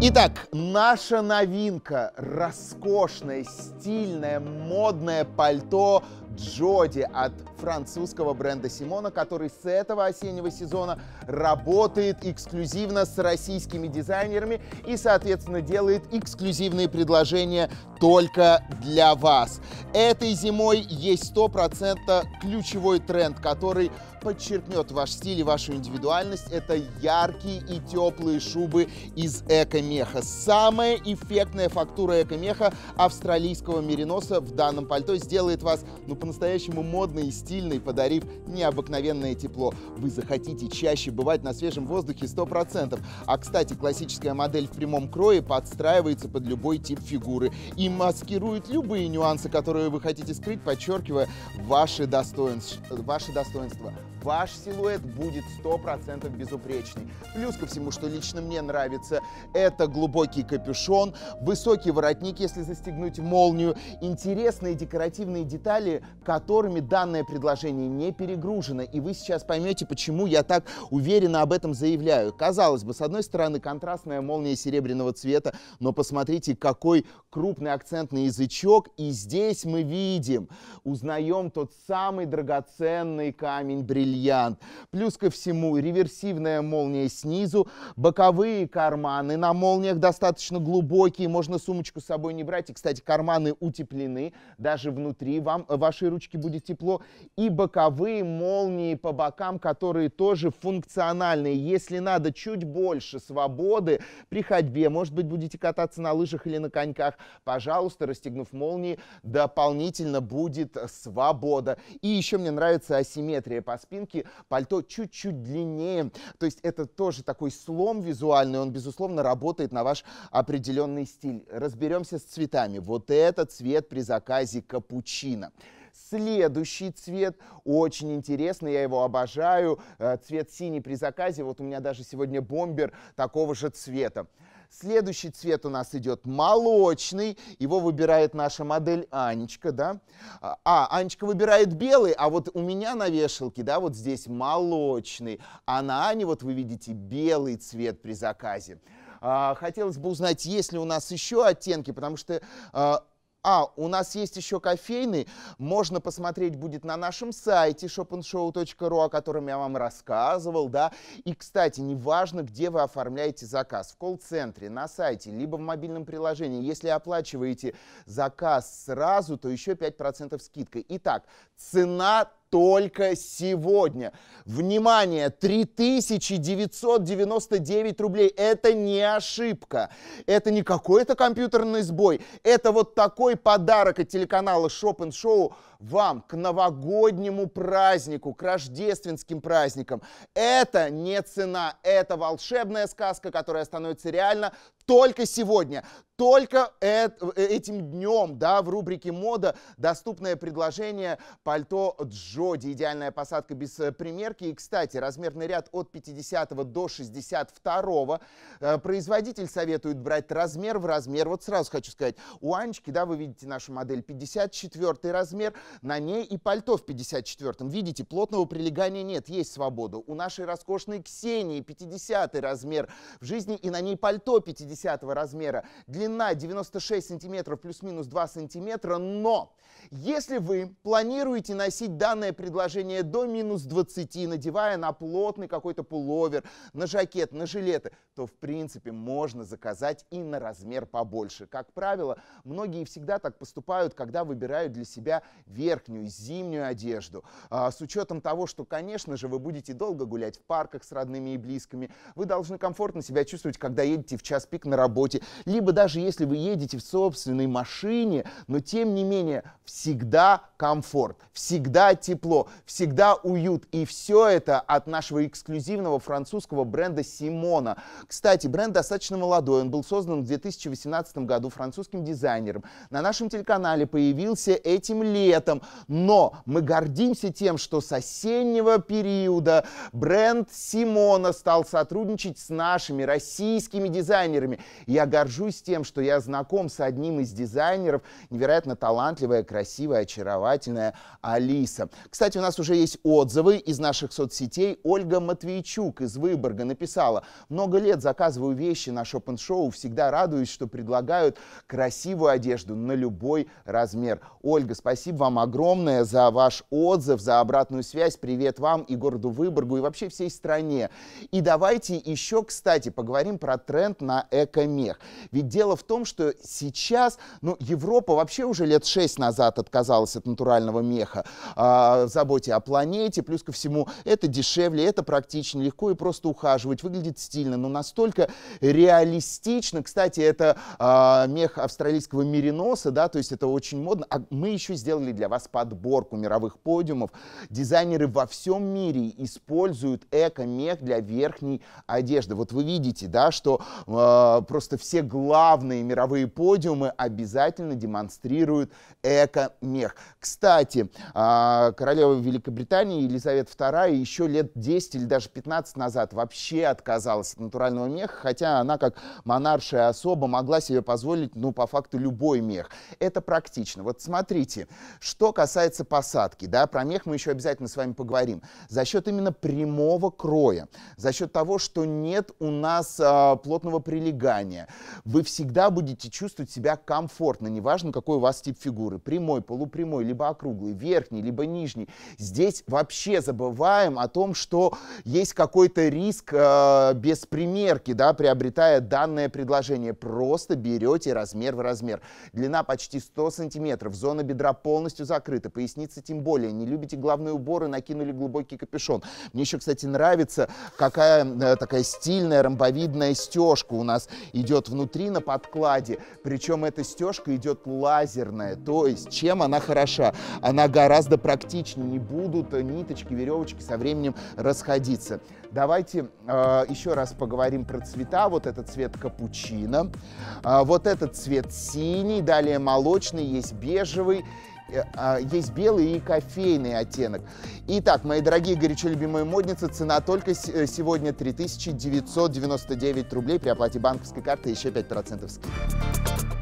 Итак, наша новинка – роскошное, стильное, модное пальто Джоди от французского бренда Симона, который с этого осеннего сезона работает эксклюзивно с российскими дизайнерами и, соответственно, делает эксклюзивные предложения только для вас. Этой зимой есть 100% ключевой тренд, который подчеркнет ваш стиль и вашу индивидуальность. Это яркие и теплые шубы из эко-меха. Самая эффектная фактура эко-меха австралийского мериноса в данном пальто сделает вас, по-настоящему модной и стильной, подарив необыкновенное тепло. Вы захотите чаще бывать на свежем воздухе 100%. А, кстати, классическая модель в прямом крое подстраивается под любой тип фигуры и маскирует любые нюансы, которые вы хотите скрыть, подчеркивая ваши достоинства. Ваш силуэт будет 100% безупречный. Плюс ко всему, что лично мне нравится, это глубокий капюшон, высокий воротник, если застегнуть молнию, интересные декоративные детали, которыми данное предложение не перегружено. И вы сейчас поймете, почему я так уверенно об этом заявляю. Казалось бы, с одной стороны, контрастная молния серебряного цвета, но посмотрите, какой крупный акцентный язычок. И здесь мы видим, узнаем тот самый драгоценный камень-бриллиант. Плюс ко всему реверсивная молния снизу, боковые карманы на молниях достаточно глубокие, можно сумочку с собой не брать. И, кстати, карманы утеплены, даже внутри вашей ручки будет тепло. И боковые молнии по бокам, которые тоже функциональные. Если надо чуть больше свободы при ходьбе, может быть, будете кататься на лыжах или на коньках, пожалуйста, расстегнув молнии, дополнительно будет свобода. И еще мне нравится асимметрия по спинке. Пальто чуть-чуть длиннее, то есть это тоже такой слом визуальный, он, безусловно, работает на ваш определенный стиль. Разберемся с цветами. Вот этот цвет при заказе капучино. Следующий цвет очень интересный, я его обожаю, цвет синий при заказе. Вот у меня даже сегодня бомбер такого же цвета. Следующий цвет у нас идет молочный, его выбирает наша модель Анечка, да. Анечка выбирает белый, а вот у меня на вешалке, да, вот здесь молочный, а на Ане вот вы видите белый цвет при заказе. Хотелось бы узнать, есть ли у нас еще оттенки, потому что... у нас есть еще кофейный, можно посмотреть будет на нашем сайте shopandshow.ru, о котором я вам рассказывал, да. И, кстати, неважно, где вы оформляете заказ, в колл-центре, на сайте, либо в мобильном приложении. Если оплачиваете заказ сразу, то еще 5% скидка. Итак, цена только сегодня. Внимание, 3999 рублей. Это не ошибка. Это не какой-то компьютерный сбой. Это вот такой подарок от телеканала Shop and Show вам к новогоднему празднику, к рождественским праздникам. Это не цена, это волшебная сказка, которая становится реально только сегодня. Только этим днем, да, в рубрике «Мода» доступное предложение пальто Джоди. Идеальная посадка без примерки. И, кстати, размерный ряд от 50 до 62. Производитель советует брать размер в размер. Вот сразу хочу сказать, у Анечки, да, вы видите нашу модель 54 размер, на ней и пальто в 54. Видите, плотного прилегания нет, есть свобода. У нашей роскошной Ксении 50 размер в жизни, и на ней пальто 50 размера. Длина 96 сантиметров плюс-минус 2 сантиметра, но если вы планируете носить данное предложение до минус 20, надевая на плотный какой-то пуловер, на жакет, на жилеты, то в принципе можно заказать и на размер побольше. Как правило, многие всегда так поступают, когда выбирают для себя верхнюю зимнюю одежду. С учетом того, что, конечно же, вы будете долго гулять в парках с родными и близкими, вы должны комфортно себя чувствовать, когда едете в час пик на работе, либо даже если вы едете в собственной машине, но тем не менее всегда комфорт, всегда тепло, всегда уют. И все это от нашего эксклюзивного французского бренда Симона. Кстати, бренд достаточно молодой, он был создан в 2018 году французским дизайнером. На нашем телеканале появился этим летом цветом. Но мы гордимся тем, что с осеннего периода бренд Симона стал сотрудничать с нашими российскими дизайнерами. Я горжусь тем, что я знаком с одним из дизайнеров, невероятно талантливая, красивая, очаровательная Алиса. Кстати, у нас уже есть отзывы из наших соцсетей. Ольга Матвейчук из Выборга написала: много лет заказываю вещи на шоп-н-шоу, всегда радуюсь, что предлагают красивую одежду на любой размер. Ольга, спасибо вам огромное за ваш отзыв, за обратную связь. Привет вам и городу Выборгу, и вообще всей стране. И давайте еще, кстати, поговорим про тренд на эко-мех. Ведь дело в том, что сейчас, Европа вообще уже лет 6 назад отказалась от натурального меха в заботе о планете. Плюс ко всему, это дешевле, это практичнее, легко и просто ухаживать, выглядит стильно, но настолько реалистично. Кстати, это мех австралийского мериноса, да, то есть это очень модно. А мы еще сделали для вас подборку мировых подиумов. Дизайнеры во всем мире используют эко-мех для верхней одежды. Вот вы видите, да, что просто все главные мировые подиумы обязательно демонстрируют эко-мех. Кстати, королева Великобритании Елизавета II еще лет 10 или даже 15 назад вообще отказалась от натурального меха, хотя она, как монаршая особа, могла себе позволить, по факту, любой мех. Это практично. Вот смотрите, что касается посадки, да, про мех мы еще обязательно с вами поговорим. За счет именно прямого кроя, за счет того, что нет у нас плотного прилегания, вы всегда будете чувствовать себя комфортно, неважно, какой у вас тип фигуры, прямой, полупрямой, либо округлый, верхний, либо нижний. Здесь вообще забываем о том, что есть какой-то риск без примерки, да, приобретая данное предложение. Просто берете размер в размер. Длина почти 100 сантиметров, зона бедра полностью закрыта, поясница тем более. Не любите головные уборы, накинули глубокий капюшон. Мне еще, кстати, нравится, какая такая стильная ромбовидная стежка у нас идет внутри на подкладе. Причем эта стежка идет лазерная. То есть, чем она хороша? Она гораздо практичнее. Не будут ниточки, веревочки со временем расходиться. Давайте еще раз поговорим про цвета. Вот этот цвет капучино, вот этот цвет синий, далее молочный, есть бежевый, есть белый и кофейный оттенок. Итак, мои дорогие, горячо любимые модницы, цена только сегодня 3999 рублей при оплате банковской карты, еще 5% скидки.